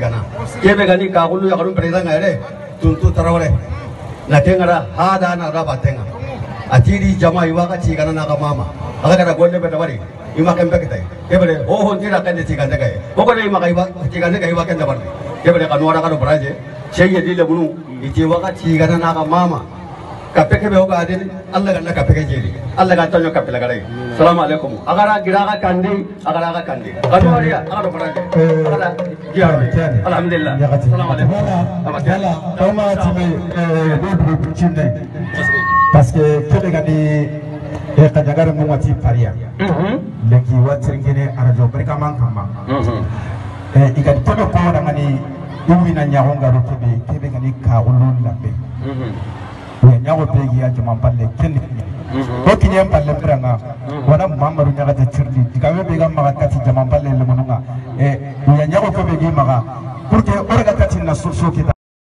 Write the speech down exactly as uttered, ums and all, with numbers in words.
cigana kebe gani ka gulu ya garum pereda ngare tuntu tarawale na tengara hada na raba tenga atiri jama iwa ka cigana na ka mama aga kada gonde beta bari ima kembe kitai kebe ho ho tira kan cigana kai pokone ima kai ba cigana kai wa kan dabar kebe ka nuara ka baraje sheye dile bunu iti wa ka cigana na ka mama kape kebe hoga adini Allah ganna kape ke jeri Allah ga tonyo kape lagare assalamu alaikum agara giraga kandi agara ga kandi kanu ariya agara baraje agara jiya alhamdulillah assalamu alaikum wala tawma timi do chinde parce que kebe gadi e kajagara mo wati paria leki watsingene arajo barka man kama e igadi tobe ko ngani yumina nyahonga ro kebe kebe gani ka ulun lambe nyago pegi ya jama palle kendi ko kinye palle branga wana mamaru nyaga te chirdi dikawe bega maga kati jama palle le monunga e ya nyago ko begi maga pour que orga kati na so so kita